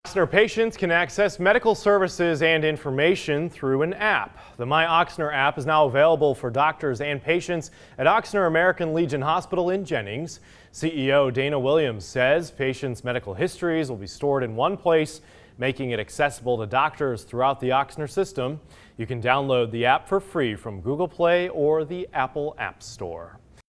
MyOchsner patients can access medical services and information through an app. The MyOchsner app is now available for doctors and patients at Ochsner American Legion Hospital in Jennings. CEO Dana Williams says patients' medical histories will be stored in one place, making it accessible to doctors throughout the Ochsner system. You can download the app for free from Google Play or the Apple App Store.